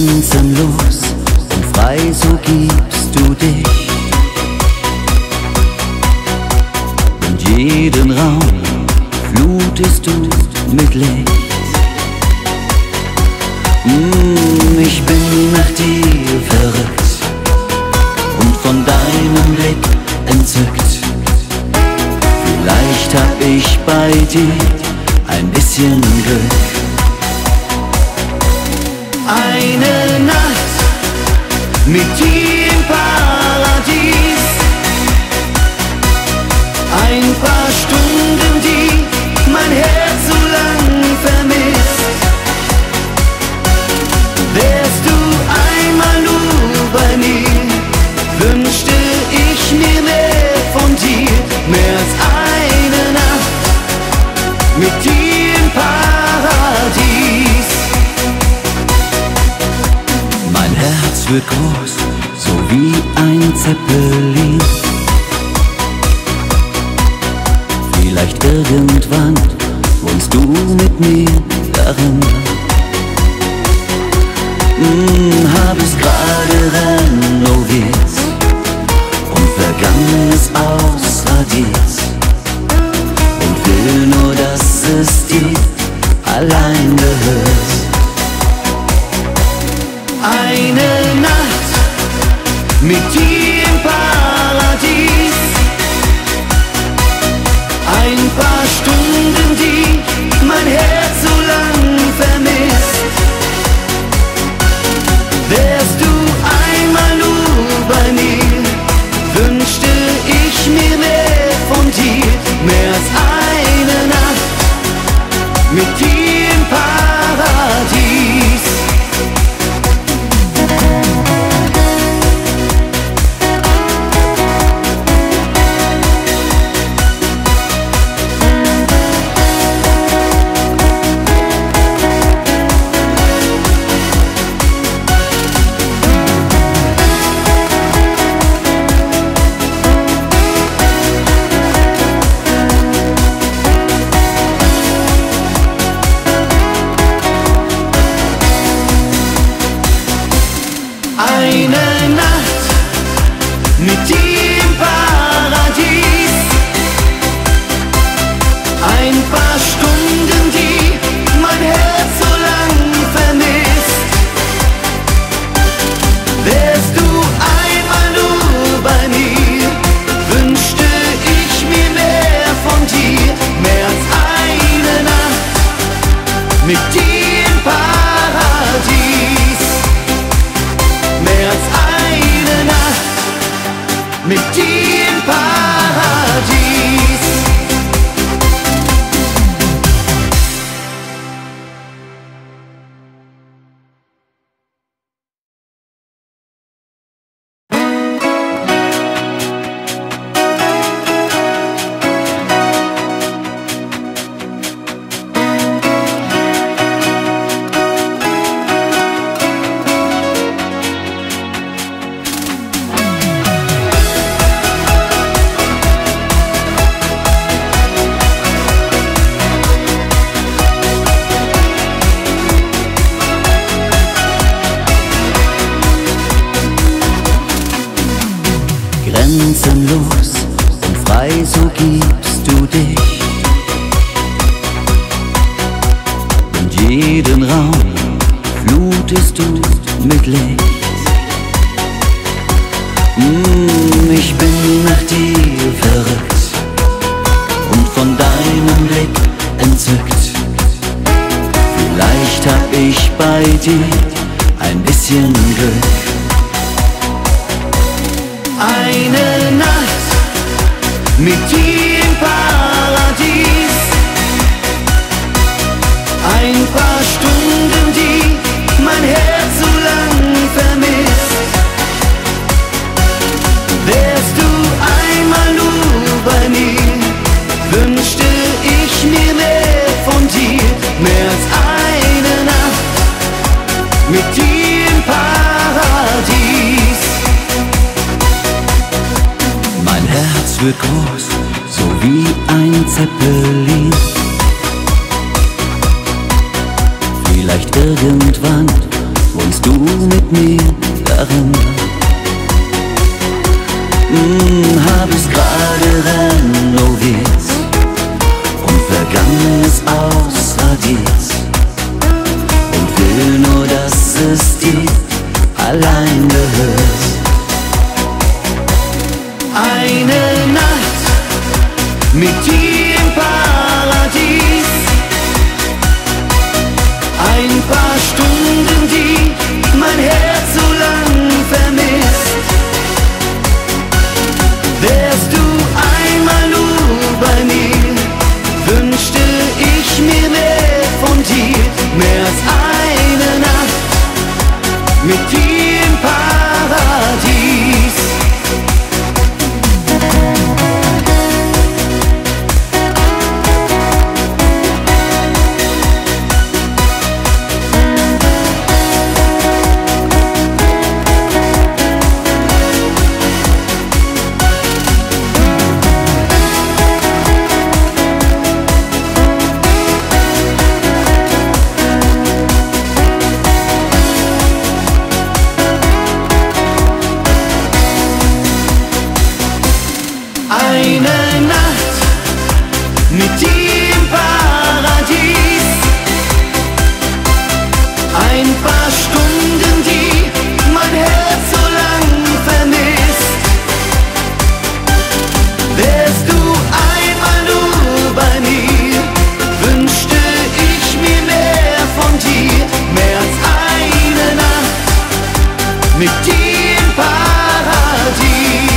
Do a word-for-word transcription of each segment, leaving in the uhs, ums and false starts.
Grenzenlos und frei, so gibst du dich. Und jeden Raum flutest du mit Licht. Mm, ich bin nach dir verrückt und von deinem Blick entzückt. Vielleicht hab ich bei dir ein bisschen Glück. Eine Nacht mit dir im Paradies, ein paar Stunden, die mein Herz so lang vermisst. Wärst du einmal nur bei mir, wünschte ich mir mehr von dir, mehr als eine Nacht mit dir im Paradies. Mein Herz wird groß, so wie ein Zeppelin. Vielleicht irgendwann wohnst du mit mir darin. Hm, hab es gerade renoviert und Vergangenes ausradiert und will nur, dass es dir allein gehört. Eine Nacht mit dir im Paradies, ein paar Stunden, die mein Herz so lang vermisst. Wärst du einmal nur bei mir, wünschte ich mir mehr von dir, mehr als eine Nacht mit dir im Paradies. Eine Nacht mit dir im Paradies, ein paar Stunden, die mein Herz so lang vermisst. Wärst du einmal nur bei mir, wünschte ich mir mehr von dir, mehr als eine Nacht mit dir im Paradies. Mehr als eine Nacht mit dir im Paradies. Grenzenlos und frei, so gibst du dich. Und jeden Raum flutest du mit Licht. Mm, ich bin nach dir verrückt und von deinem Blick entzückt. Vielleicht hab ich bei dir ein bisschen Glück. Eine Nacht mit dir im Paradies, ein paar Stunden, die mein Herz so lang vermisst. Wärst du einmal nur bei mir, wünschte ich mir mehr von dir, mehr als eine Nacht mit dir im Paradies. Mein Herz wird groß, so wie ein Zeppelin. Vielleicht irgendwann wohnst bist du mit mir darin. Hm, hab ich's gerade renoviert und Vergangenes ausradiert und will nur, dass es dir allein gehört. Eine Nacht mit dir im Paradies, ein paar Stunden, die mein Herz so lang vermisst. Wärst du einmal nur bei mir, wünschte ich mir mehr von dir, mehr als eine Nacht mit dir im Paradies. Eine Nacht mit dir im Paradies, ein paar Stunden, die mein Herz so lang vermisst. Wärst du einmal nur bei mir, wünschte ich mir mehr von dir, mehr als eine Nacht mit dir im Paradies.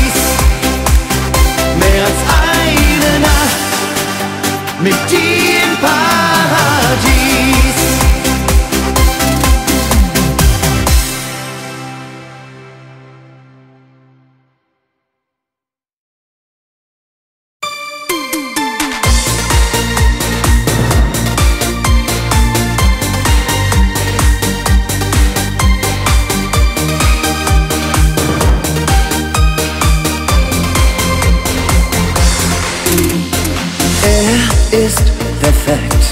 Mehr als eine Nacht mit dir im Paradies. Er ist perfekt,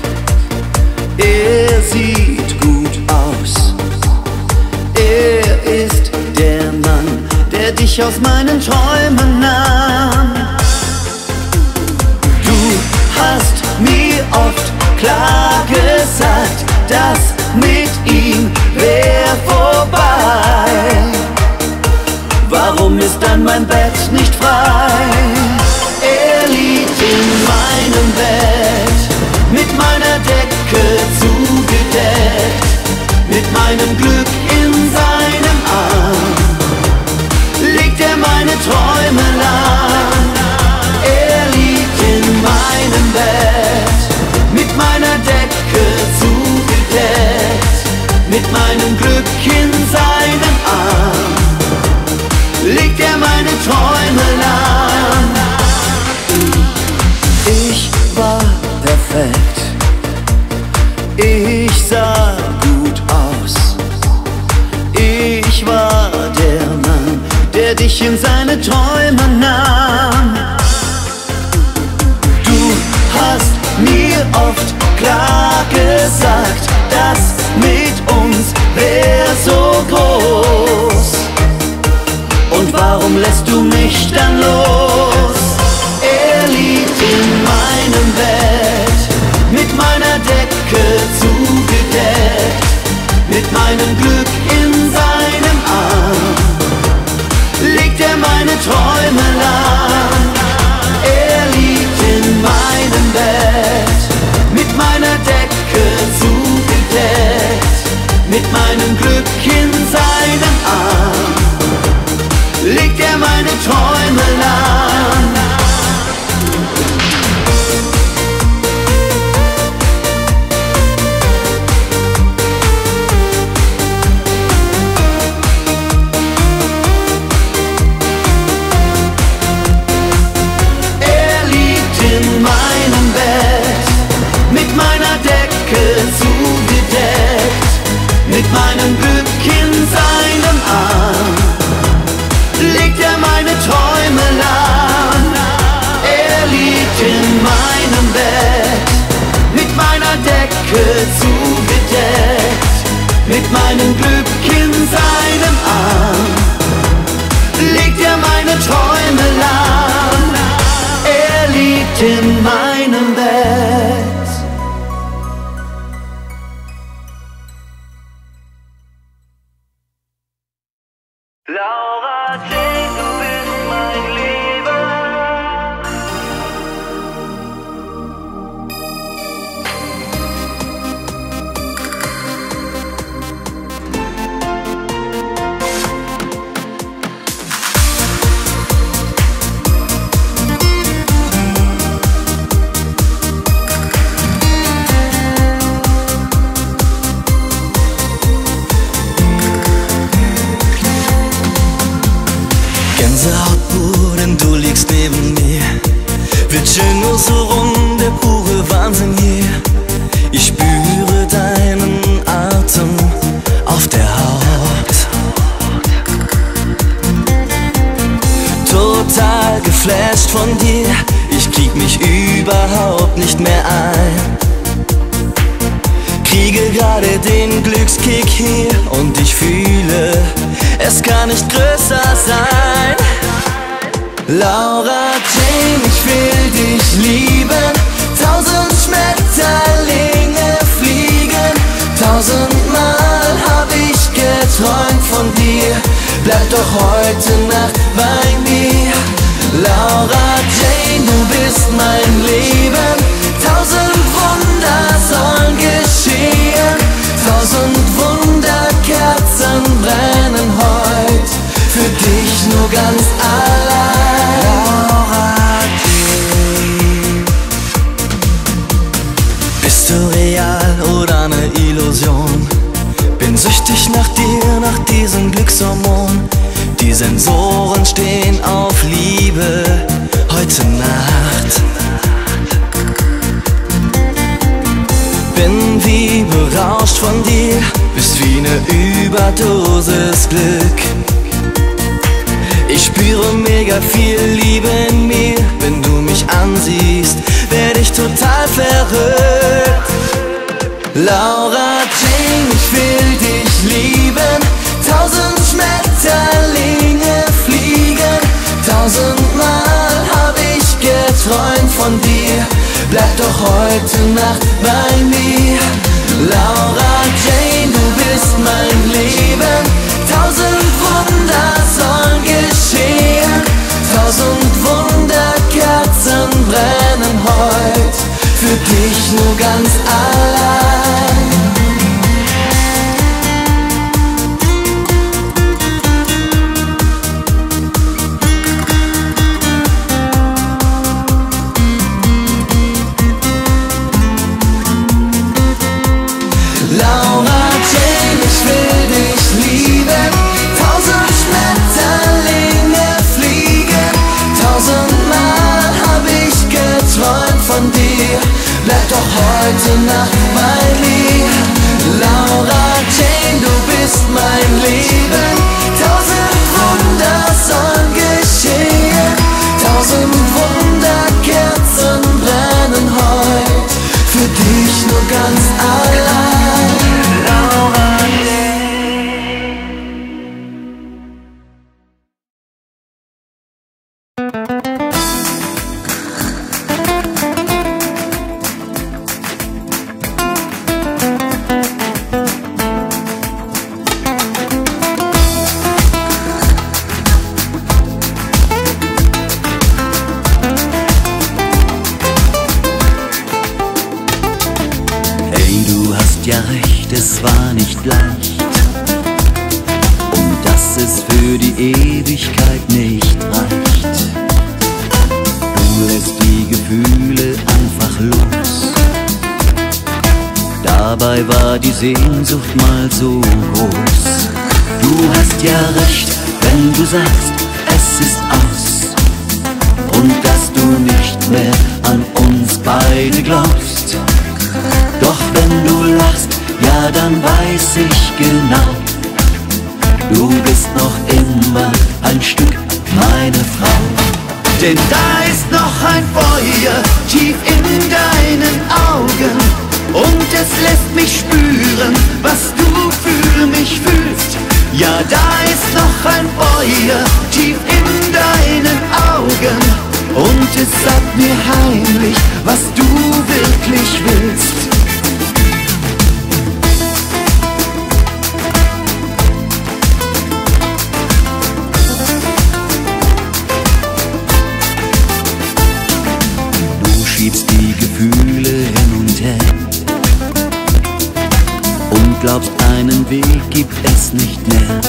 er sieht gut aus, er ist der Mann, der dich aus meinen Träumen nahm. Du hast mir oft klar gesagt, dass mit ihm wär vorbei. Warum ist dann mein Bett nicht frei? Er liegt in meinem Bett, mit meiner Decke zugedeckt, mit meinem Glück in seinem Arm, legt er meine Träume lang. Er liegt in meinem Bett, mit meiner Decke zugedeckt, mit meinem Glück in seinem Arm, legt er meine Träume lang. Ich war perfekt, ich sah gut aus, ich war der Mann, der dich in seine Träume nahm. Du hast mir oft klar gesagt, das mit uns wär so groß. Und warum lässt du mich dann los? Er liegt in meinem Bett, mit meiner Decke zugedeckt, mit meinem Glück in seinem Arm, legt er meine Träume lang. Er liegt in meinem Bett, mit meiner Decke zugedeckt, mit meinem Glück in seinem Arm, legt er meine Träume lang. Er liegt in meinem Bett, mit meiner Decke zugedeckt, mit meinem Glück in seinem Arm, legt er meine Träume lang. Er liegt in meinem Bett, mit meiner Decke zugedeckt, mit meinem Glück in seinem Arm legt er meine Träume lahm. Er liegt in meinem Bett. Laura Jane, du bist mein Leben. Gänsehaut pur, denn du liegst neben mir. Wird schön nur so rund, der pure Wahnsinn hier. Ich spüre deinen Atem auf der Haut. Total geflasht von dir, ich krieg mich überhaupt nicht mehr ein. Kriege gerade den Glückskick hier und ich fühle, es kann nicht größer sein. Laura Jane, ich will dich lieben. Tausend Schmetterlinge fliegen. Tausendmal hab ich geträumt von dir. Bleib doch heute Nacht bei mir. Laura Jane, du bist mein Leben. Tausend Wunder sollen geschehen. Tausend Wunderkerzen brennen heut für dich nur ganz allein. Laura Jane. Bist du real oder eine Illusion? Bin süchtig nach dir, nach diesem Glückshormon. Die Sensoren stehen auf Liebe heute Nacht. Bin wie berauscht von dir, bist wie eine Überdosis Glück. Ich spüre mega viel Liebe in mir, wenn du mich ansiehst, werd ich total verrückt. Laura Jane, ich will dich lieben. Tausend Schmetterlinge fliegen. Tausendmal hab ich geträumt von dir. Bleib doch heute Nacht bei mir. Laura Jane, du bist mein Leben. Tausend Wunder sollen geschehen. Tausend Wunderkerzen brennen heut für dich nur ganz allein. Laura Jane, ich will dich lieben. Tausend Schmetterlinge fliegen. Tausendmal hab ich geträumt von dir. Bleib doch heute Nacht bei mir. Laura Jane, du bist mein Leben. Tausend Wunder sollen geschehen. Tausend Wunderkerzen brennen heut für dich nur ganz allein. Laura ja recht, es war nicht leicht und dass es für die Ewigkeit nicht reicht. Du lässt die Gefühle einfach los. Dabei war die Sehnsucht mal so groß. Du hast ja recht, wenn du sagst, es ist aus und dass du nicht mehr an uns beide glaubst. Doch wenn du lachst, ja dann weiß ich genau, du bist noch immer ein Stück meine Frau. Denn da ist noch ein Feuer tief in deinen Augen und es lässt mich spüren, was du fühlst. glaubst, einen Weg gibt es nicht mehr.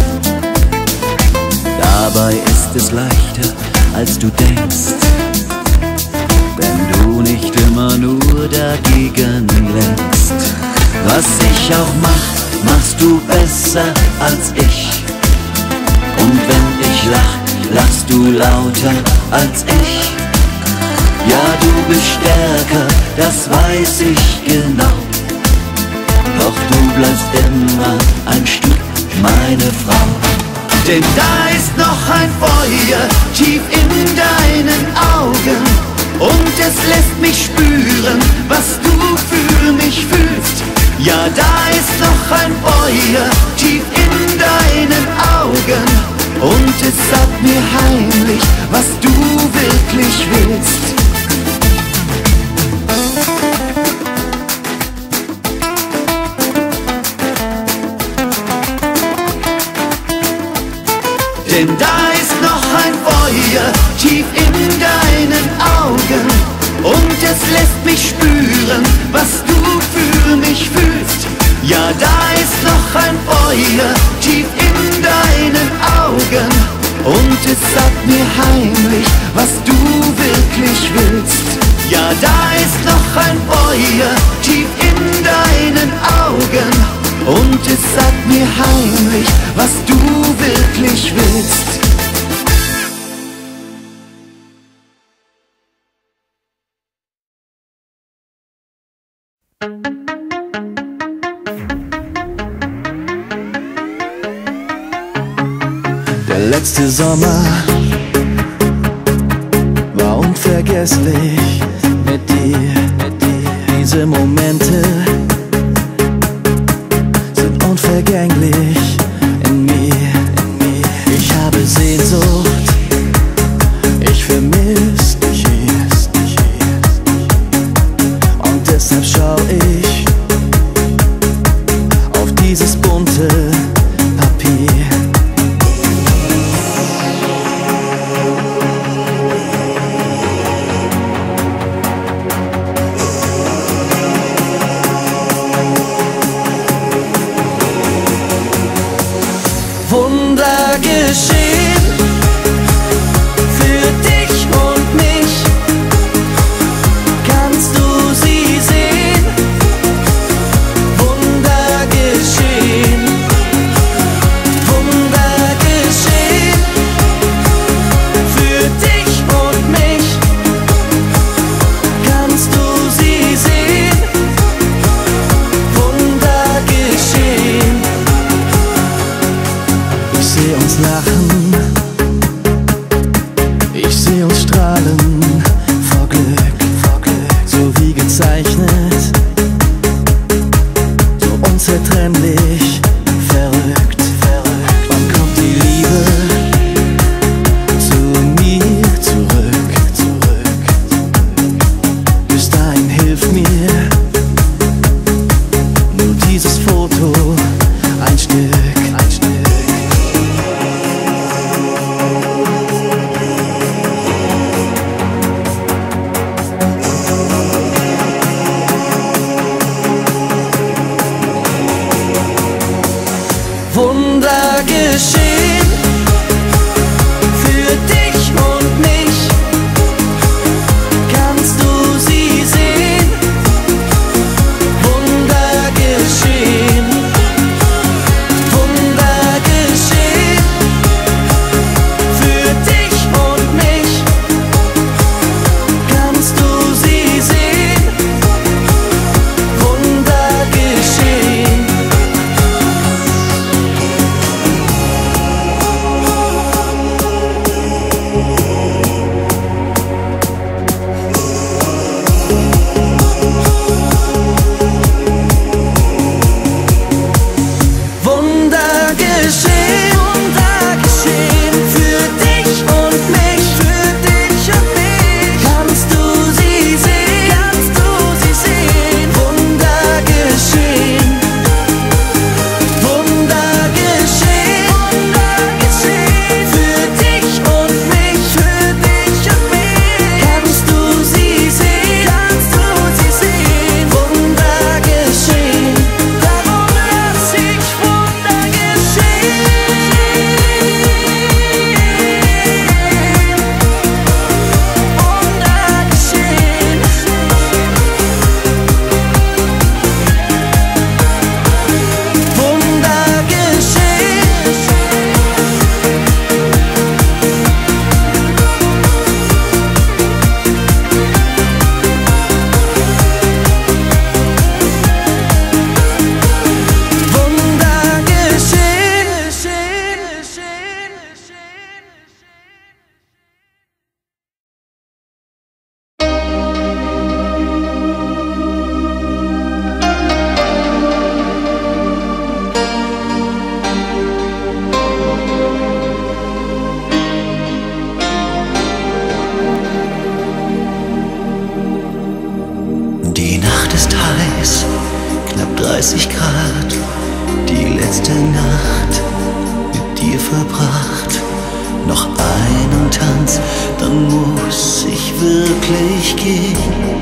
Dabei ist es leichter, als du denkst, wenn du nicht immer nur dagegen lenkst. Was ich auch mach, machst du besser als ich. Und wenn ich lach, lachst du lauter als ich. Ja, du bist stärker, das weiß ich genau. Doch du bleibst immer ein Stück meine Frau. Denn da ist noch ein Feuer tief in deinen Augen und es lässt mich spüren, was du für mich fühlst. Ja, da ist noch ein Feuer tief in deinen Augen und es sagt mir heimlich, was du wirklich willst. Denn da ist noch ein Feuer tief in deinen Augen und es lässt mich spüren, was du für mich fühlst. Ja, da ist noch ein Feuer tief in deinen Augen und es sagt mir heimlich, was du wirklich willst. Ja, da ist noch ein Feuer tief in deinen Augen und es sagt mir heimlich, was du wirklich willst. Der letzte Sommer war unvergesslich mit dir. Diese Momente sind unvergänglich in mir. Ich habe Sehnsucht, ich vermiss dich hier. Und deshalb schau ich auf dieses bunte Papier. Wunder geschehen für dich und mich. Kannst du sie sehen? Wunder geschehen, Wunder geschehen für dich und mich. Kannst du sie sehen? Wunder geschehen. Ich seh uns lachen, ich seh uns strahlen vor Glück, vor Glück, so wie gezeichnet, so unzertrennlich, verrückt, verrückt. Wann kommt die Liebe zu mir zurück, zurück? Bis dahin hilft mir nur dieses Foto, ein Stück, ein Stück. Wunder geschehen für dich und mich. Kannst du sie sehen? Wunder geschehen, Wunder geschehen für dich und mich. Kannst du sie sehen? Wunder geschehen. die letzte Nacht mit dir verbracht. Noch einen Tanz, dann muss ich wirklich gehen.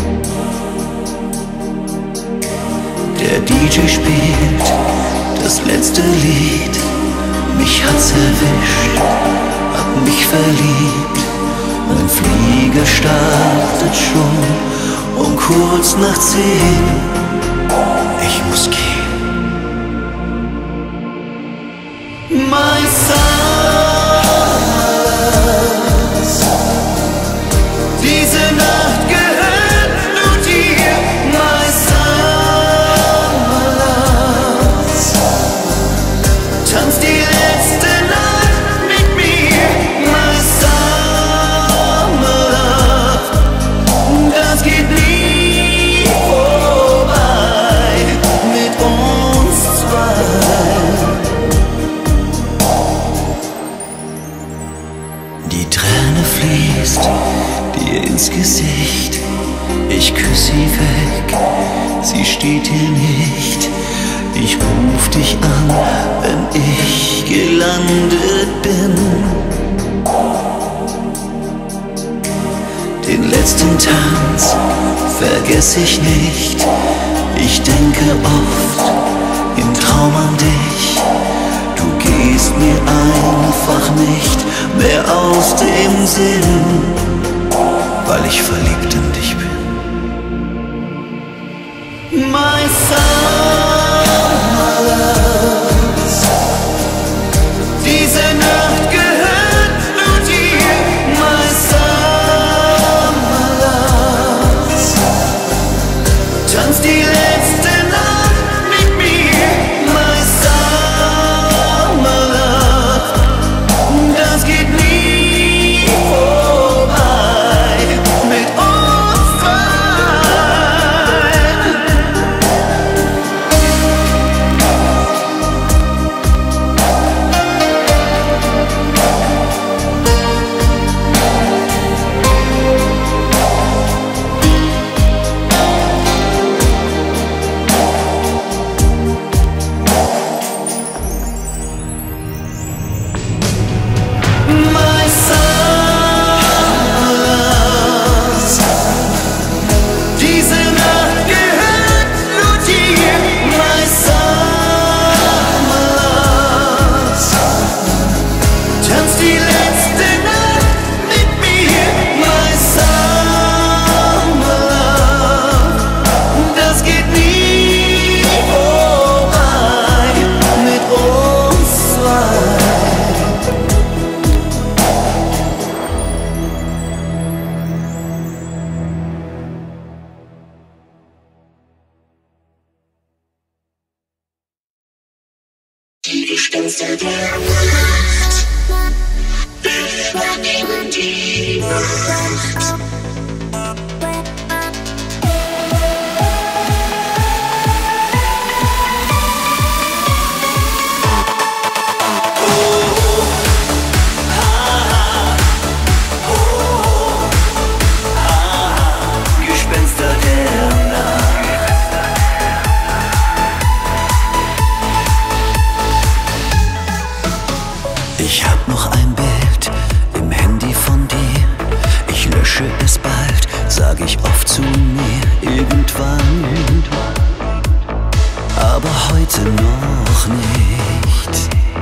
Der D J spielt das letzte Lied, mich hat's erwischt, hab mich verliebt. Mein Flieger startet schon um kurz nach zehn. Ich muss gehen. My Stars, diese Nacht gehört nur dir. My Stars, tanz die letzte Nacht mit mir. My Stars, das geht nie vorbei mit uns zwei. Die Träne fließt dir ins Gesicht, ich küsse sie weg, sie steht hier nicht. Ich ruf dich an, wenn ich gelandet bin. Den letzten Tanz vergess ich nicht, ich denke oft im Traum an dich. Du gehst mir einfach nicht mehr aus dem Sinn, weil ich verliebt in dich bin. My Stars, diese Nacht gehört nur dir. My Stars, tanz die letzte Nacht mit mir. My Stars, das geht nie vorbei mit uns zwei. My Stars, diese Nacht gehört nur dir. My Stars, tanz die letzte Nacht mit mir. My Stars, das geht nie vorbei mit uns zwei. Die Gespenster der Nacht übernehmen die Macht. Gespenster der Nacht. Ich hab noch ein Bild im Handy von dir. Ich lösche es bald, sag ich oft zu mir, irgendwann. Aber heute noch nicht.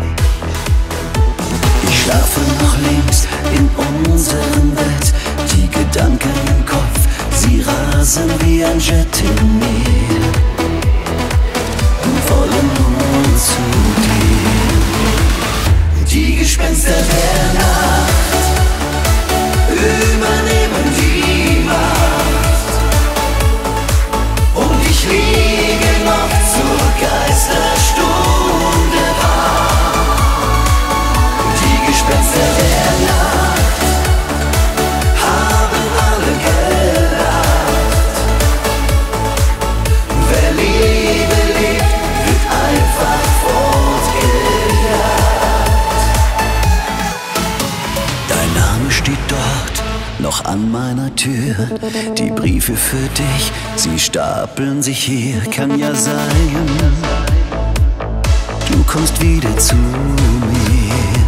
Ich schlafe noch links in unserem Bett. Die Gedanken im Kopf, sie rasen wie ein Jet in mir und wollen nur zu dir. Die Gespenster der Nacht übernehmen die Macht und ich liege noch zur Geisterstunde wach. Die Gespenster der Nacht haben alle gelacht. Wer Liebe liebt, wird einfach fortgejagt. Dein Name steht dort noch an meiner Tür. Die Briefe für dich, sie stapeln sich hier, kann ja sein. kommst wieder zu mir.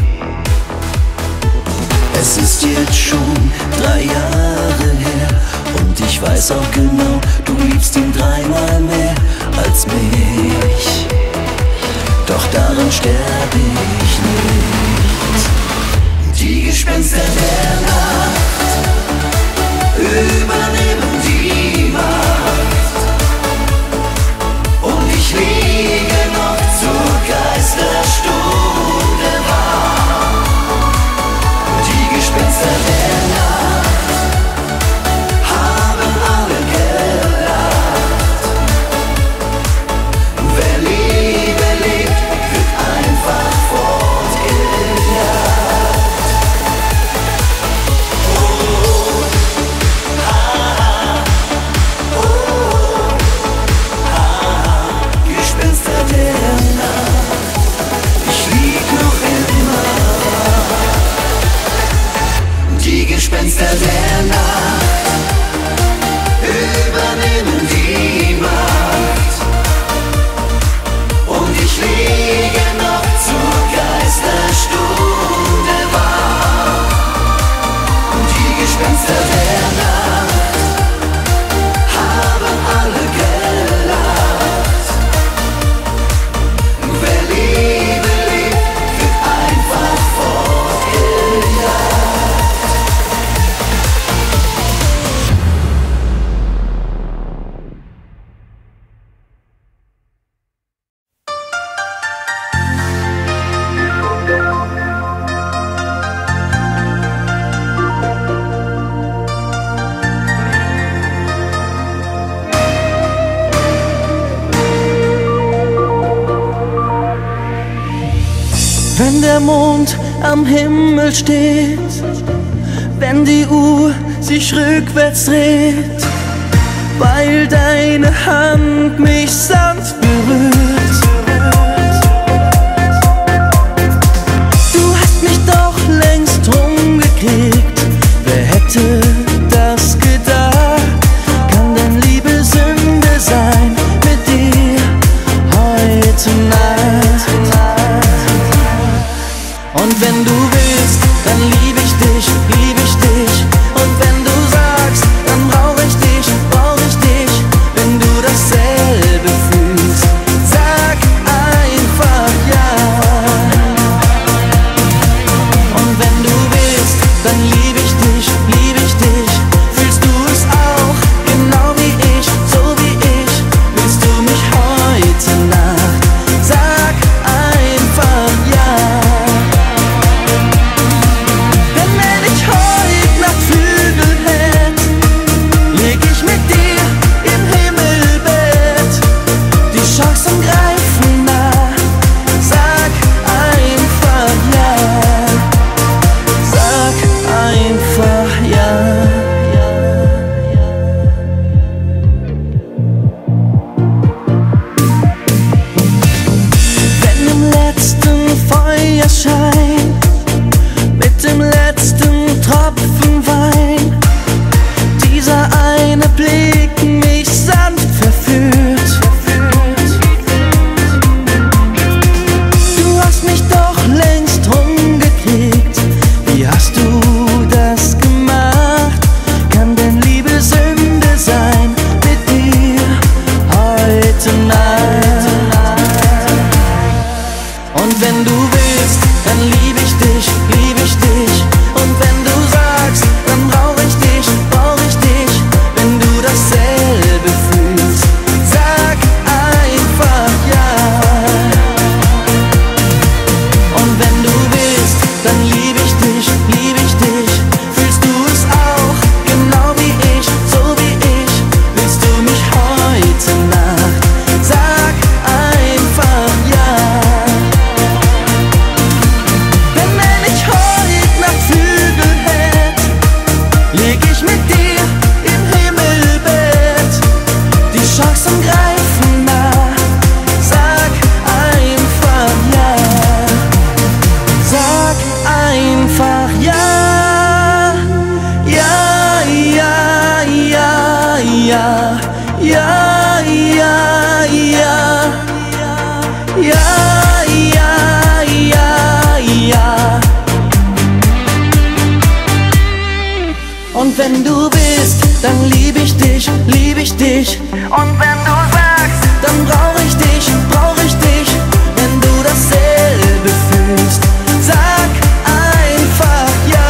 Es ist jetzt schon drei Jahre her und ich weiß auch genau, du liebst ihn dreimal mehr als mich. Doch daran sterb ich nicht. Die Gespenster der Nacht übernehmen die Macht und ich liege noch zur Geisterstunde wach. Die Gespenster der Nacht haben alle gelacht. Wer Liebe lebt, wird einfach fortgejagt. Oh, ha, oh, ha, Gespenster der Nacht, ich lieg noch immer. Die Gespenster der Nacht übernehmen die Macht und ich liege noch zur Geisterstunde wach. Die Gespenster der Nacht haben alle gelacht. Wer Liebe liebt, wird einfach fortgejagt. Wenn der Mond am Himmel steht, wenn die Uhr sich rückwärts dreht, weil deine Hand mich sanft berührt. Du hast mich doch längst rumgekriegt, wer hätte das gedacht? Kann denn Liebe Sünde sein mit dir heute Nacht? Und wenn du willst, dann lieb ich dich, lieb ich dich. Und wenn du sagst, dann brauch ich dich, brauch ich dich. Wenn du dasselbe fühlst, sag einfach ja. Und wenn du willst, dann lieb ich dich, lieb ich dich. Fühlst du es auch, genau wie ich, so wie ich? Willst du mich heute Nacht? Sag einfach ja. Denn wenn ich heut Nacht Flügel hätt, leg ich mit dir im Himmelbett. Die Chancen greifen nah, sag einfach ja. Sag einfach ja. Wenn im letzten Feuerschein mit dem letzten Tropfen Wein dieser eine Blick mich sanft verführt. Du hast mich doch längst rumgekriegt, wie hast du das gemacht? Kann denn Liebe Sünde sein mit dir heute Nacht? Und wenn du willst, dann lieb ich dich, lieb ich dich. Und wenn du sagst, dann brauch ich dich, brauch ich dich. Wenn du dasselbe fühlst, sag einfach ja. Und wenn du willst, dann lieb ich dich, lieb ich dich. Fühlst du es auch, genau wie ich, so wie ich? Willst du mich heute Nacht? Sag einfach ja. Und wenn du willst, dann lieb ich dich, lieb ich dich. Und wenn du sagst, dann brauch ich dich, brauch ich dich. Wenn du dasselbe fühlst, sag einfach ja.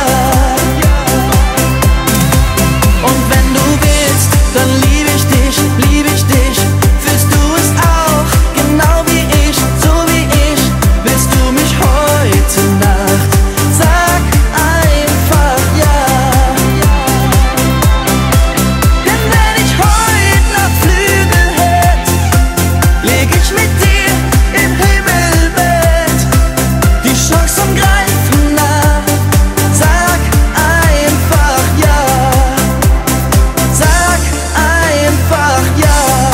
Und wenn du willst, dann lieb ich dich, lieb ich dich. Fühlst du es auch, genau wie ich, so wie ich? Willst du mich heute Nacht? Sag einfach ja. Denn wenn ich heute Nacht Flügel hätt, leg ich mit dir im Himmelbett. Die Chance zum Greifen nah. Sag einfach ja. Sag einfach ja.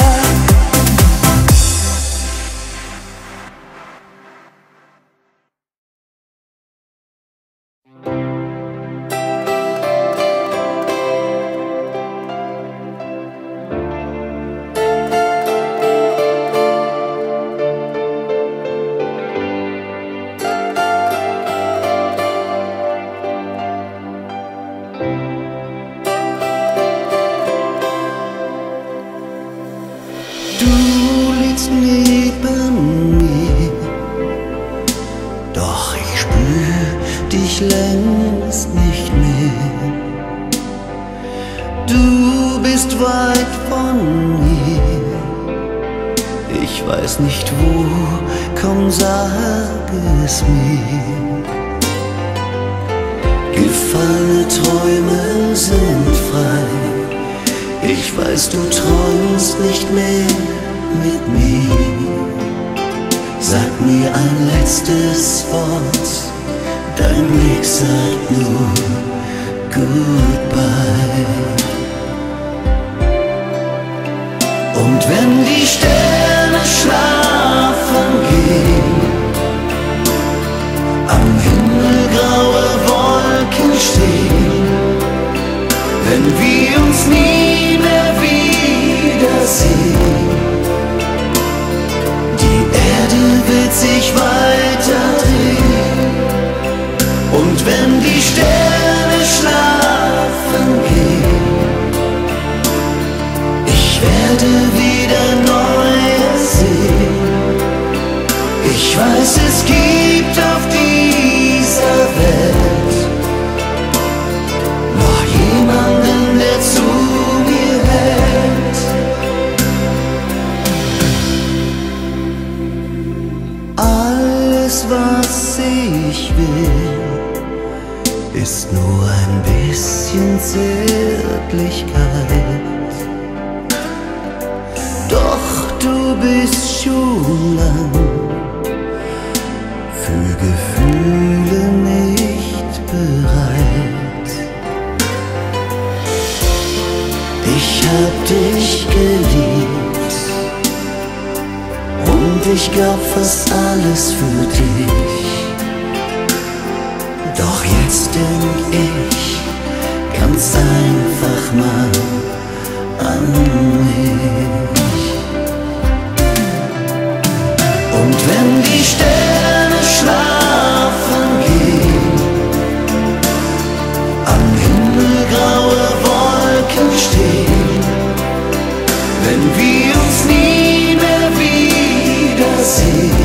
Du liegst neben mir, doch ich spür dich längst nicht mehr. Du bist weit von mir, ich weiß nicht wo, komm sag es mir. Gefallene Träume sind frei, ich weiß, du träumst nicht mehr mit mir. Sag mir ein letztes Wort, dein Blick sagt nur Goodbye. Und wenn die Sterne schlafen gehen, am Himmel graue Wolken stehen, wenn wir uns nie mehr wiedersehen, die Erde wird sich weiter drehen. Und wenn die Sterne schlafen gehen, ich werde wieder Neues sehen. Ich weiß, es gibt auf dieser Welt noch jemanden, der zu mir hält. Alles, was ich will, ist nur ein bisschen Zärtlichkeit. Doch du bist schon lang für Gefühle nicht bereit. Ich hab dich geliebt und ich gab fast alles für dich. Doch jetzt denk ich ganz einfach mal an mich. Und wenn die Sterne schlafen gehen, am Himmel graue Wolken stehen, wenn wir uns nie mehr wiedersehen,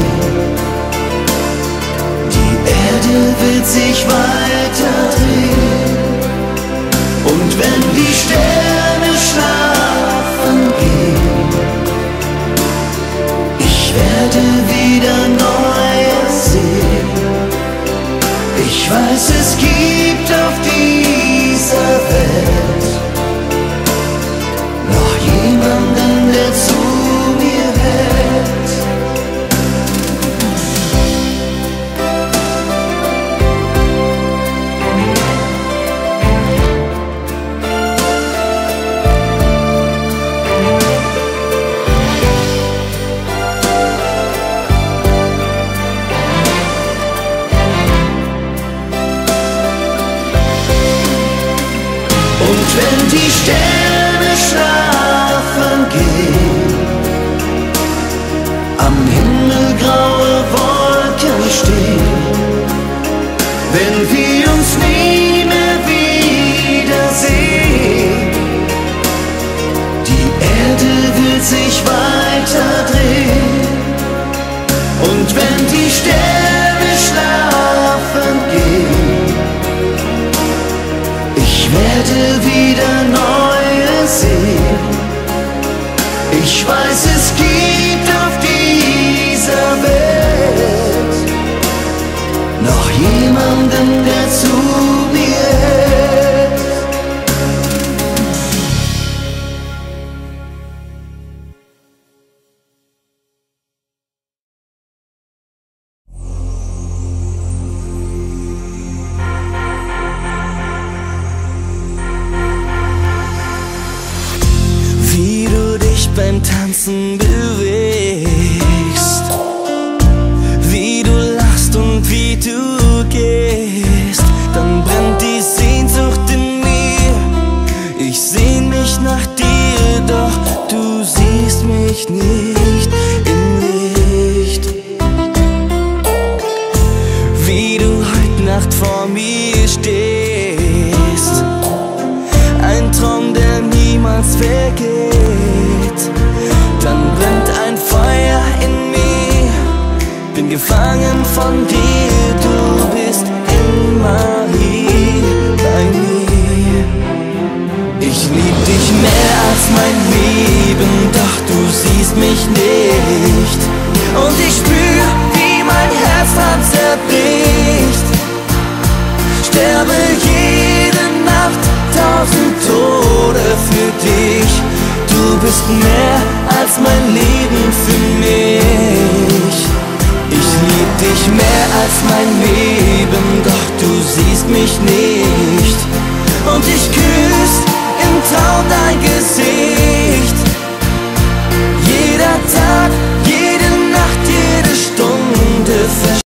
die Erde wird sich weiter drehen. Und wenn die Sterne schlafen gehen, ich werde wieder Neues sehen. Ich weiß, es gibt auf dieser Welt noch jemanden, der zu mir hält. Und wenn die Sterne schlafen gehen, am Himmel graue Wolken stehen, wenn wir uns nie mehr wiedersehen, weiß, es gibt auf dieser Welt noch jemanden, der zu mir hält. Wie du dich beim Tanzen bewegst, wie du lachst und wie du gehst, dann brennt die Sehnsucht in mir. Ich sehn mich nach dir, doch du siehst mich nicht im Licht. Wie du heute Nacht vor mir stehst, ein Traum, der niemals vergeht. Dann brennt ein Feuer in mir, bin gefangen von dir, du bist immer hier bei mir. Ich lieb dich mehr als mein Leben, doch du siehst mich nicht.